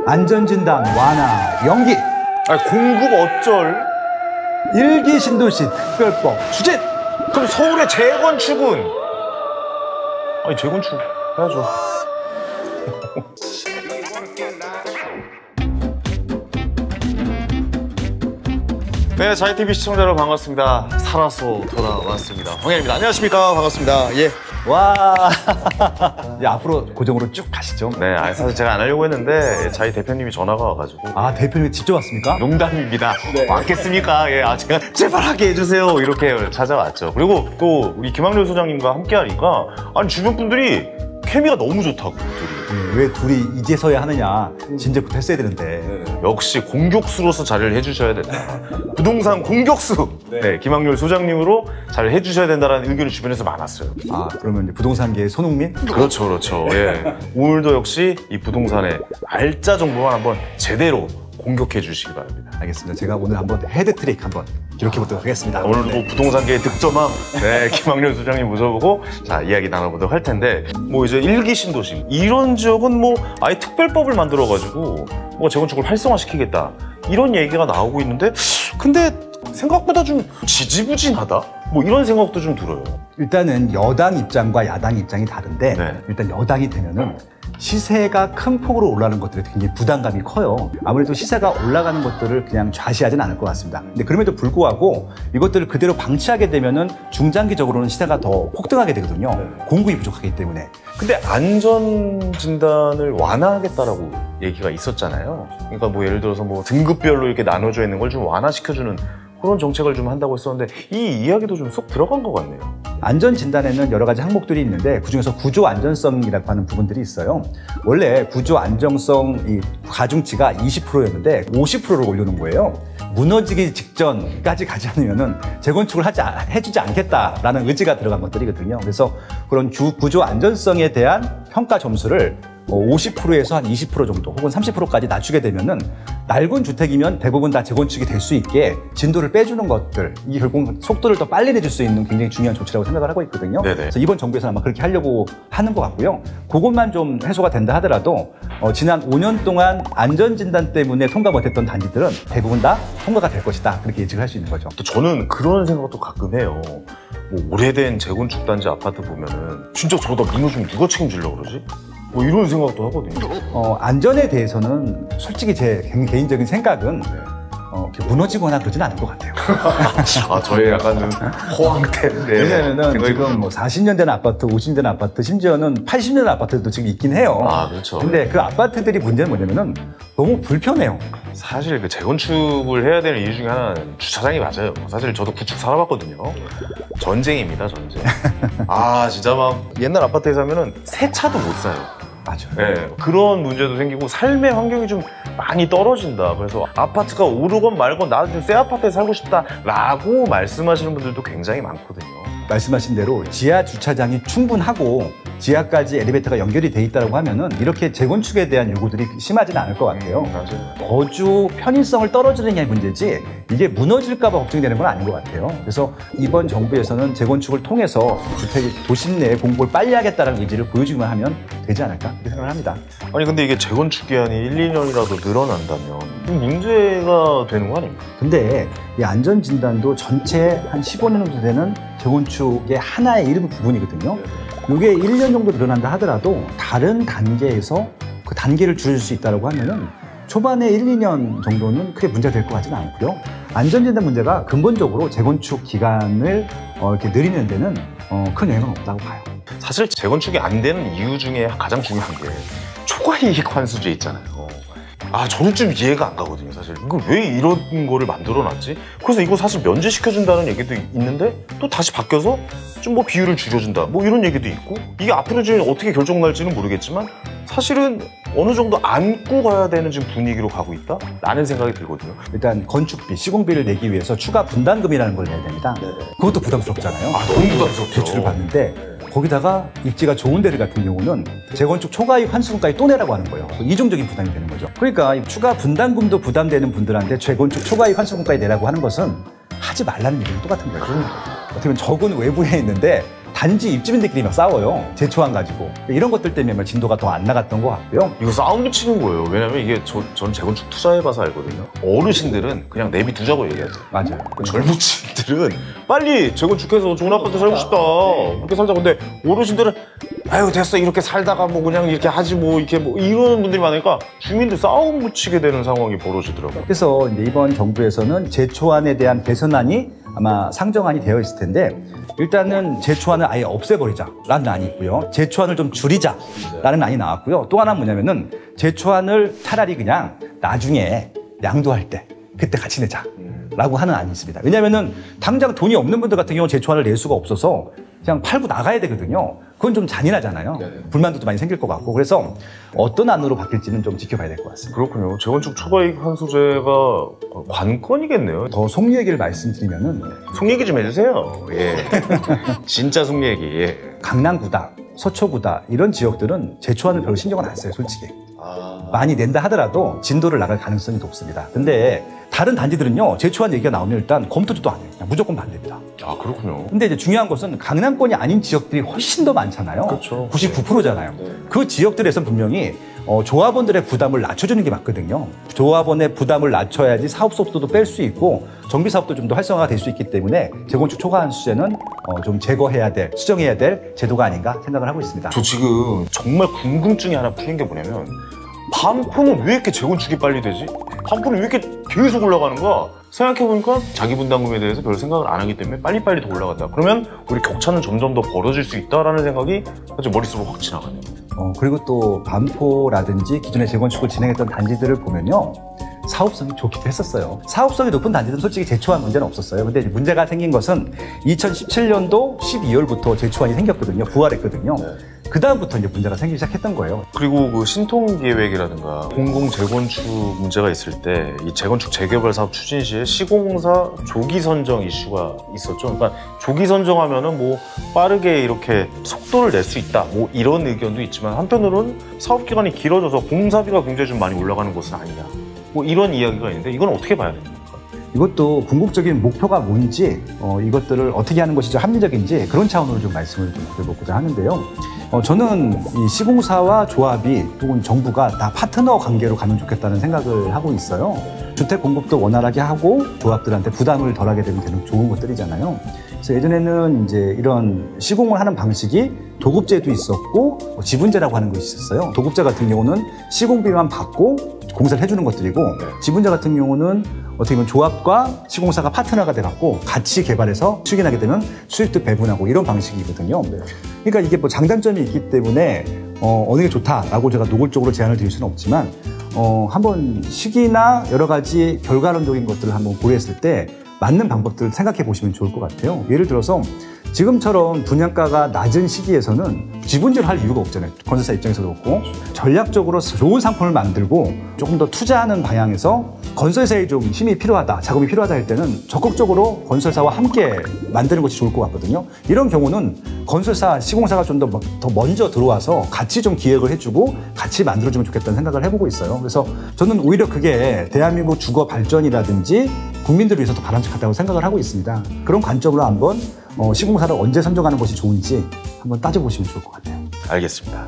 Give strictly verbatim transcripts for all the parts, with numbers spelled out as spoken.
안전진단 완화 연기. 아, 공급 어쩔? 일기 신도시 특별법 추진. 그럼 서울의 재건축은? 아니, 재건축 해야죠. 네, 자이티비 시청자 여러분 반갑습니다. 살아서 돌아왔습니다. 황현입니다. 안녕하십니까? 반갑습니다. 예. 와. 이제 앞으로 고정으로 쭉 가시죠. 네, 아니, 사실 제가 안 하려고 했는데 자이 대표님이 전화가 와가지고. 아, 대표님이 직접 왔습니까? 농담입니다. 네. 왔겠습니까? 예, 아, 제가 제발 하게 해주세요. 이렇게 찾아왔죠. 그리고 또 우리 김학렬 소장님과 함께 하니까 아니 주변 분들이 케미가 너무 좋다고. 둘이. 네, 왜 둘이 이제서야 하느냐. 진작부터 했어야 되는데. 역시 공격수로서 자리를 해주셔야 된다. 부동산 공격수. 네, 네 김학렬 소장님으로 잘 해주셔야 된다는 의견이 주변에서 많았어요. 아, 그러면 이제 부동산계의 손흥민? 그렇죠, 그렇죠. 예. 오늘도 역시 이 부동산의 알짜 정보만 한번 제대로 공격해 주시기 바랍니다. 알겠습니다. 제가 오늘 한번 헤드트릭 한번 기록해 보도록 하겠습니다. 오늘도 네. 부동산계의 득점왕 네, 김학렬 소장님 모셔보고 자 이야기 나눠보도록 할 텐데 뭐 이제 일기 신도시 이런 지역은 뭐 아예 특별법을 만들어가지고 뭐 재건축을 활성화시키겠다 이런 얘기가 나오고 있는데 근데 생각보다 좀 지지부진하다? 뭐 이런 생각도 좀 들어요. 일단은 여당 입장과 야당 입장이 다른데 네. 일단 여당이 되면은 시세가 큰 폭으로 올라가는 것들이 굉장히 부담감이 커요. 아무래도 시세가 올라가는 것들을 그냥 좌시하진 않을 것 같습니다. 근데 그럼에도 불구하고 이것들을 그대로 방치하게 되면은 중장기적으로는 시세가 더 폭등하게 되거든요. 네. 공급이 부족하기 때문에. 근데 안전 진단을 완화하겠다라고 얘기가 있었잖아요. 그러니까 뭐 예를 들어서 뭐 등급별로 이렇게 나눠져 있는 걸 좀 완화시켜주는 그런 정책을 좀 한다고 했었는데 이 이야기도 좀 쏙 들어간 것 같네요. 안전진단에는 여러 가지 항목들이 있는데 그중에서 구조 안전성이라고 하는 부분들이 있어요. 원래 구조 안정성 이 가중치가 이십 퍼센트였는데 오십 퍼센트로 올려놓은 거예요. 무너지기 직전까지 가지 않으면은 재건축을 하지 해주지 않겠다라는 의지가 들어간 것들이거든요. 그래서 그런 주, 구조 안전성에 대한 평가 점수를 오십 퍼센트에서 한 이십 퍼센트 정도 혹은 삼십 퍼센트까지 낮추게 되면은 낡은 주택이면 대부분 다 재건축이 될 수 있게 진도를 빼주는 것들 이 결국 속도를 더 빨리 내줄 수 있는 굉장히 중요한 조치라고 생각을 하고 있거든요. 네네. 그래서 이번 정부에서는 아마 그렇게 하려고 하는 것 같고요. 그것만 좀 해소가 된다 하더라도 어, 지난 오 년 동안 안전진단 때문에 통과 못했던 단지들은 대부분 다 통과가 될 것이다. 그렇게 예측을 할 수 있는 거죠. 또 저는 그런 생각도 가끔 해요. 뭐 오래된 재건축 단지 아파트 보면은 진짜 저러다 무너지면 누가 책임지려고 그러지? 뭐 이런 생각도 하거든요. 어, 안전에 대해서는 솔직히 제 개인적인 생각은 네. 어, 무너지거나 그러진 않을 것 같아요. 아, 저희 약간은 호황템. 네. 왜냐면은 지금 뭐 사십 년 된 아파트, 오십 년 된 아파트, 심지어는 팔십 년 된 아파트도 지금 있긴 해요. 아, 그렇죠. 근데 그 아파트들이 문제는 뭐냐면은 너무 불편해요. 사실 그 재건축을 해야 되는 이유 중에 하나는 주차장이 맞아요. 사실 저도 구축 살아봤거든요. 전쟁입니다, 전쟁. 아, 진짜 막 옛날 아파트에 사면은 새 차도 못 사요. 맞아요. 네, 그런 문제도 생기고 삶의 환경이 좀 많이 떨어진다. 그래서 아파트가 오르건 말건 나도 좀 새 아파트에 살고 싶다라고 말씀하시는 분들도 굉장히 많거든요. 말씀하신 대로 지하 주차장이 충분하고 지하까지 엘리베이터가 연결이 돼 있다고 하면은 이렇게 재건축에 대한 요구들이 심하지는 않을 것 같아요. 음, 맞아요. 거주 편의성을 떨어지는 게 문제지 이게 무너질까 봐 걱정되는 건 아닌 것 같아요. 그래서 이번 정부에서는 재건축을 통해서 주택 도심 내에 공급을 빨리 하겠다는 의지를 보여주기만 하면 되지 않을까 그렇게 생각을 합니다. 아니 근데 이게 재건축 기한이 일, 이 년이라도 늘어난다면 문제가 되는 거 아닙니까? 근데 이 안전진단도 전체 한 십오 년 정도 되는 재건축의 하나의 일부 부분이거든요. 이게 일 년 정도 늘어난다 하더라도 다른 단계에서 그 단계를 줄일 수 있다고 하면은 초반에 일, 이 년 정도는 크게 문제가 될 것 같지는 않고요. 안전진단 문제가 근본적으로 재건축 기간을 어, 이렇게 늘리는 데는 어, 큰 영향은 없다고 봐요. 사실 재건축이 안 되는 이유 중에 가장 중요한 게 초과이익 환수제 있잖아요. 아, 저는 좀 이해가 안 가거든요, 사실. 이거 왜 이런 거를 만들어놨지? 그래서 이거 사실 면제시켜준다는 얘기도 있는데 또 다시 바뀌어서 좀 뭐 비율을 줄여준다 뭐 이런 얘기도 있고 이게 앞으로 지금 어떻게 결정날지는 모르겠지만 사실은 어느 정도 안고 가야 되는 지금 분위기로 가고 있다? 라는 생각이 들거든요. 일단 건축비, 시공비를 내기 위해서 추가 분담금이라는 걸 내야 됩니다. 네네. 그것도 부담스럽잖아요. 아, 너무 부담스럽죠. 대출을 받는데 거기다가 입지가 좋은 데를 같은 경우는 재건축 초과이익 환수금까지 또 내라고 하는 거예요. 이중적인 부담이 되는 거죠. 그러니까 추가 분담금도 부담되는 분들한테 재건축 초과이익 환수금까지 내라고 하는 것은 하지 말라는 얘기는 똑같은 거예요. 어떻게 보면 적은 외부에 있는데 단지 입주민들끼리 막 싸워요. 제초안 가지고. 이런 것들 때문에 진도가 더 안 나갔던 것 같고요. 이거 싸움 붙이는 거예요. 왜냐면 이게 저, 전 재건축 투자해봐서 알거든요. 어르신들은 그냥 내비두자고 얘기하죠. 맞아요. 젊은 층들은 빨리 재건축해서 좋은 아파트 살고 싶다. 그렇게 살자. 근데 어르신들은 아유 됐어 이렇게 살다가 뭐 그냥 이렇게 하지 뭐 이렇게 뭐 이런 분들이 많으니까 주민들 싸움 붙이게 되는 상황이 벌어지더라고요. 그래서 이제 이번 정부에서는 제초안에 대한 개선안이 아마 상정안이 되어 있을 텐데 일단은 제초안을 아예 없애버리자라는 안이 있고요. 제초안을 좀 줄이자라는 안이 나왔고요. 또 하나 뭐냐면은 제초안을 차라리 그냥 나중에 양도할 때 그때 같이 내자라고 하는 안이 있습니다. 왜냐면은 당장 돈이 없는 분들 같은 경우는 제초안을 낼 수가 없어서 그냥 팔고 나가야 되거든요. 그건 좀 잔인하잖아요. 네네. 불만도 많이 생길 것 같고. 그래서 어떤 안으로 바뀔지는 좀 지켜봐야 될 것 같습니다. 그렇군요. 재건축 초과이익 환수제가 관건이겠네요. 더 속 얘기를 말씀드리면은 속 얘기 좀 해주세요. 예. 진짜 속 얘기. 예. 강남구다, 서초구다 이런 지역들은 제초안을 별로 신경을 안 써요, 솔직히. 아... 많이 낸다 하더라도 진도를 나갈 가능성이 높습니다. 근데 다른 단지들은요, 제초안 얘기가 나오면 일단 검토도 안 해요. 그냥 무조건 반대입니다. 아, 그렇군요. 근데 이제 중요한 것은 강남권이 아닌 지역들이 훨씬 더 많잖아요. 그렇죠. 구십구 퍼센트잖아요. 네. 그 지역들에서는 분명히 어, 조합원들의 부담을 낮춰주는 게 맞거든요. 조합원의 부담을 낮춰야지 사업 속도도 뺄 수 있고 정비 사업도 좀 더 활성화가 될 수 있기 때문에 재건축 초과한 수제는 어, 좀 제거해야 될, 수정해야 될 제도가 아닌가 생각을 하고 있습니다. 저 지금 정말 궁금증이 하나 풀린 게 뭐냐면 반포는 왜 이렇게 재건축이 빨리 되지? 반포는 왜 이렇게 계속 올라가는 거야? 생각해보니까 자기 분담금에 대해서 별 생각을 안 하기 때문에 빨리빨리 더 올라간다. 그러면 우리 격차는 점점 더 벌어질 수 있다라는 생각이 사실 머릿속으로 확 지나가네요. 어, 그리고 또 반포라든지 기존에 재건축을 진행했던 단지들을 보면요. 사업성이 좋기도 했었어요. 사업성이 높은 단지들은 솔직히 제초안 문제는 없었어요. 근데 문제가 생긴 것은 이천십칠 년도 십이월부터 제초안이 생겼거든요. 부활했거든요. 네. 그 다음부터 이제 문제가 생기기 시작했던 거예요. 그리고 그 신통계획이라든가 공공 재건축 문제가 있을 때 이 재건축 재개발 사업 추진 시에 시공사 조기 선정 이슈가 있었죠. 그러니까 조기 선정하면은 뭐 빠르게 이렇게 속도를 낼 수 있다. 뭐 이런 의견도 있지만 한편으로는 사업 기간이 길어져서 공사비가 굉장히 좀 많이 올라가는 것은 아니냐. 뭐 이런 이야기가 있는데 이건 어떻게 봐야 됩니까? 이것도 궁극적인 목표가 뭔지 어, 이것들을 어떻게 하는 것이 좀 합리적인지 그런 차원으로 좀 말씀을 좀 드려보고자 하는데요. 어, 저는 이 시공사와 조합이 또는 정부가 다 파트너 관계로 가면 좋겠다는 생각을 하고 있어요. 주택 공급도 원활하게 하고 조합들한테 부담을 덜하게 되면 되는 좋은 것들이잖아요. 그래서 예전에는 이제 이런 시공을 하는 방식이 도급제도 있었고 지분제라고 하는 것이 있었어요. 도급제 같은 경우는 시공비만 받고 공사를 해주는 것들이고 지분제 같은 경우는 어떻게 보면 조합과 시공사가 파트너가 돼갖고 같이 개발해서 추진하게 되면 수익도 배분하고 이런 방식이거든요. 그러니까 이게 뭐 장단점이 있기 때문에 어, 어느 게 좋다라고 제가 노골적으로 제안을 드릴 수는 없지만 어, 한번 시기나 여러 가지 결과론적인 것들을 한번 고려했을 때 맞는 방법들을 생각해 보시면 좋을 것 같아요. 예를 들어서 지금처럼 분양가가 낮은 시기에서는 지분제를 할 이유가 없잖아요. 건설사 입장에서도 그렇고 전략적으로 좋은 상품을 만들고 조금 더 투자하는 방향에서 건설사에 좀 힘이 필요하다, 자금이 필요하다 할 때는 적극적으로 건설사와 함께 만드는 것이 좋을 것 같거든요. 이런 경우는 건설사, 시공사가 좀 더 더 먼저 들어와서 같이 좀 기획을 해주고 같이 만들어주면 좋겠다는 생각을 해보고 있어요. 그래서 저는 오히려 그게 대한민국 주거 발전이라든지 국민들을 위해서도 바람직하다고 생각을 하고 있습니다. 그런 관점으로 한번 어, 시공사를 언제 선정하는 것이 좋은지 한번 따져보시면 좋을 것 같아요. 알겠습니다.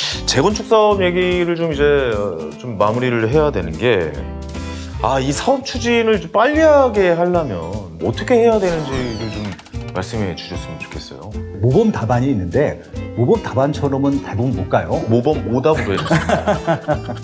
재건축 사업 얘기를 좀 이제 좀 마무리를 해야 되는 게 아, 이 사업 추진을 좀 빨리 하게 하려면 어떻게 해야 되는지를 좀 말씀해 주셨으면 좋겠어요. 모범 답안이 있는데 모범 답안처럼은 대부분 못 가요. 모범 오답으로 해주세요.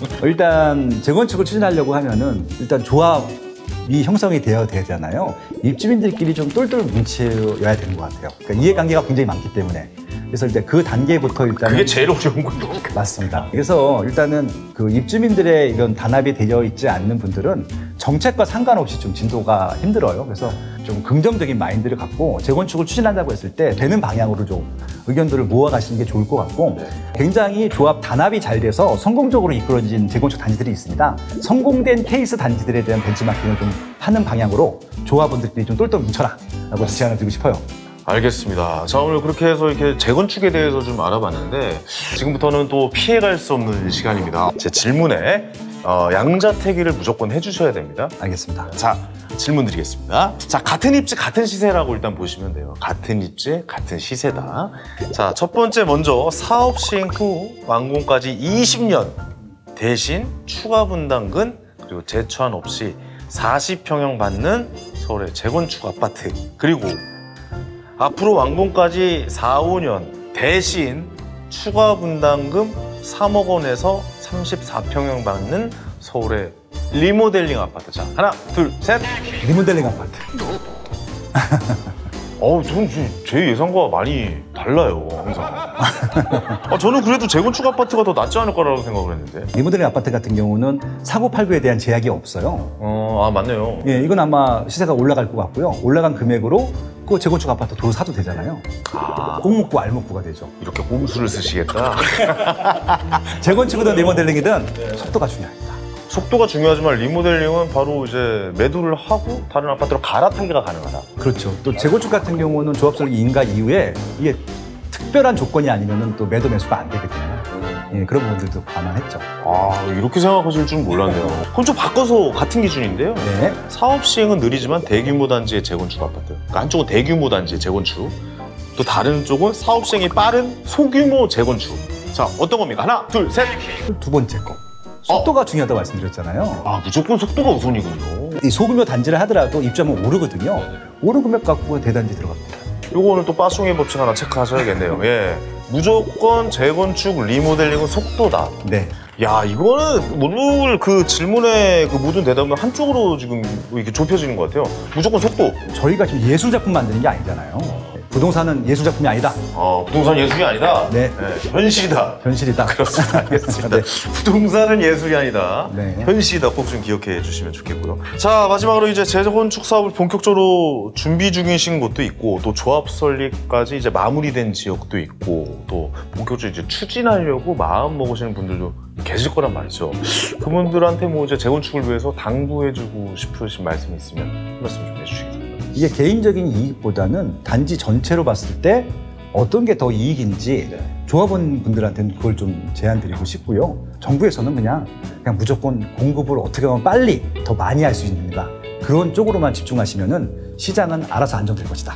일단 재건축을 추진하려고 하면은 일단 조합 이 형성이 되어야 되잖아요. 입주민들끼리 좀 똘똘 뭉쳐야 되는 것 같아요. 그러니까 이해관계가 굉장히 많기 때문에. 그래서 이제 그 단계부터 일단 그게 제일 어려운 거죠. 맞습니다. 그래서 일단은 그 입주민들의 이런 단합이 되어 있지 않는 분들은 정책과 상관없이 좀 진도가 힘들어요. 그래서 좀 긍정적인 마인드를 갖고 재건축을 추진한다고 했을 때 되는 방향으로 좀 의견들을 모아가시는 게 좋을 것 같고 굉장히 조합 단합이 잘 돼서 성공적으로 이끌어진 재건축 단지들이 있습니다. 성공된 케이스 단지들에 대한 벤치마킹을 좀 하는 방향으로 조합원들끼리 좀 똘똘 뭉쳐라 라고 제안을 드리고 싶어요. 알겠습니다. 자, 오늘 그렇게 해서 이렇게 재건축에 대해서 좀 알아봤는데 지금부터는 또 피해갈 수 없는 시간입니다. 제 질문에 어, 양자택일을 무조건 해주셔야 됩니다. 알겠습니다. 자, 질문 드리겠습니다. 자, 같은 입지, 같은 시세라고 일단 보시면 돼요. 같은 입지, 같은 시세다. 자, 첫 번째 먼저 사업 시행 후 완공까지 이십 년 대신 추가 분담금 그리고 재초안 없이 사십 평형 받는 서울의 재건축 아파트. 그리고 앞으로 완공까지 사, 오 년 대신 추가 분담금 삼억 원에서 삼십사 평형 받는 서울의 리모델링 아파트. 자, 하나, 둘, 셋. 리모델링 아파트. 어우, 저는 제 예상과 많이 달라요, 항상. 아, 저는 그래도 재건축 아파트가 더 낫지 않을까라고 생각을 했는데. 리모델링 아파트 같은 경우는 사고팔고에 대한 제약이 없어요. 어, 아, 맞네요. 예, 이건 아마 시세가 올라갈 것 같고요. 올라간 금액으로 그 재건축 아파트 도로 사도 되잖아요. 아, 꼭 먹고 알 먹고가 되죠. 이렇게 꼼수를 쓰시겠다. 재건축이든 리모델링이든 속도가 중요합니다. 속도가 중요하지만 리모델링은 바로 이제 매도를 하고 다른 아파트로 갈아타기가 가능하다. 그렇죠. 또 재건축 같은 경우는 조합설계 인가 이후에 이게 특별한 조건이 아니면은 또 매도 매수가 안 되거든요. 예, 그런 부분들도 감안했죠. 아, 이렇게 생각하실 줄 몰랐네요. 그럼 좀 바꿔서 같은 기준인데요. 네. 사업 시행은 느리지만 대규모 단지의 재건축 아파트. 그러니까 한쪽은 대규모 단지의 재건축, 또 다른 쪽은 사업 시행이 빠른 소규모 재건축. 자, 어떤 겁니까? 하나, 둘, 셋. 두 번째 거. 속도가 중요하다고 말씀드렸잖아요. 아, 무조건 속도가 우선이군요. 이 소규모 단지를 하더라도 입주하면 오르거든요. 오른 금액 갖고 대단지 들어갑니다. 요거는 또 빠송의 법칙 하나 체크하셔야겠네요. 예, 무조건 재건축 리모델링은 속도다. 네. 야, 이거는 오늘 그 질문에 그 모든 대답은 한쪽으로 지금 이렇게 좁혀지는 것 같아요. 무조건 속도. 저희가 지금 예술 작품 만드는 게 아니잖아요. 부동산은 예술 작품이 아니다. 어, 부동산 예술이 아니다. 네. 네, 현실이다. 현실이다. 그렇습니다. 알겠습니다. 네. 부동산은 예술이 아니다. 네. 현실이다. 꼭 좀 기억해 주시면 좋겠고요. 자, 마지막으로 이제 재건축 사업을 본격적으로 준비 중이신 곳도 있고, 또 조합 설립까지 이제 마무리된 지역도 있고, 또 본격적으로 이제 추진하려고 마음 먹으시는 분들도 계실 거란 말이죠. 그분들한테 뭐 이제 재건축을 위해서 당부해주고 싶으신 말씀이 있으면 한 말씀 좀 해주시겠습니다. 이게 개인적인 이익보다는 단지 전체로 봤을 때 어떤 게 더 이익인지 조합원 분들한테는 그걸 좀 제안 드리고 싶고요. 정부에서는 그냥, 그냥 무조건 공급을 어떻게 하면 빨리 더 많이 할 수 있는가 그런 쪽으로만 집중하시면은 시장은 알아서 안정될 것이다.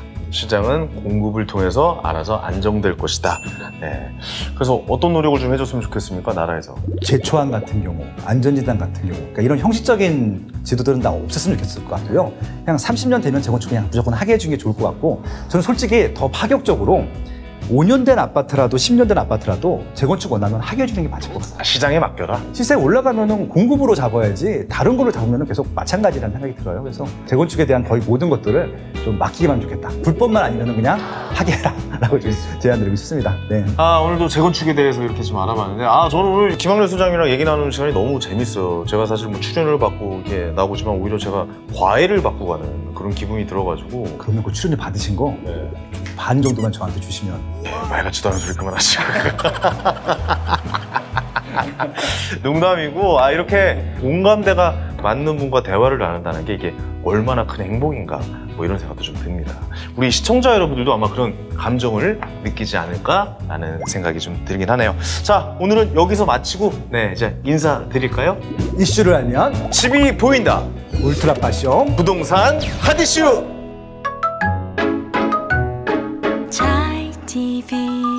시장은 공급을 통해서 알아서 안정될 것이다. 네. 그래서 어떤 노력을 좀 해줬으면 좋겠습니까? 나라에서. 제초안 같은 경우, 안전지단 같은 경우, 그러니까 이런 형식적인 지도들은 다 없었으면 좋겠을 것 같고요. 그냥 삼십 년 되면 재건축 그냥 무조건 하게 해주는 게 좋을 것 같고, 저는 솔직히 더 파격적으로 오 년 된 아파트라도 십 년 된 아파트라도 재건축 원하면 하게 해주는 게 맞을 것 같아요. 시장에 맡겨라. 시세 올라가면은 공급으로 잡아야지 다른 걸로 잡으면 계속 마찬가지라는 생각이 들어요. 그래서 재건축에 대한 거의 모든 것들을 좀 맡기기만 하면 좋겠다. 불법만 아니면 그냥 하게 해라 라고 좀 제안드리고 싶습니다. 네. 아, 오늘도 재건축에 대해서 이렇게 좀 알아봤는데, 아, 저는 오늘 김학래 소장이랑 얘기 나누는 시간이 너무 재밌어요. 제가 사실 뭐 출연을 받고 이렇게 나오지만 오히려 제가 과외를 받고 가는 그런 기분이 들어가지고. 그러면 그 출연료 받으신 거 반 네. 정도만 저한테 주시면. 네, 말 같지도 않은 소리 그만하시고. 농담이고, 아, 이렇게 공감대가 맞는 분과 대화를 나눈다는 게 이게 얼마나 큰 행복인가, 뭐 이런 생각도 좀 듭니다. 우리 시청자 여러분들도 아마 그런 감정을 느끼지 않을까라는 생각이 좀 들긴 하네요. 자, 오늘은 여기서 마치고, 네, 이제 인사드릴까요? 이슈를 알면 집이 보인다. 울트라 파숑 부동산 핫이슈. Chai 티비